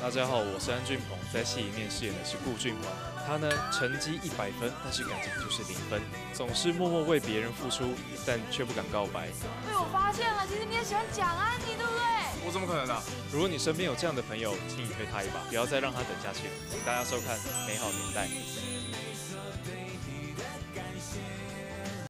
大家好，我是安俊鹏，在戏里面饰演的是顾俊鹏。他呢，成绩100分，但是感情就是0分，总是默默为别人付出，但却不敢告白。 被我发现了，其实你也喜欢蒋安妮，对不对？ 我怎么可能啊？ 如果你身边有这样的朋友，请你推他一把，不要再让他等下去了。请大家收看《美好年代》。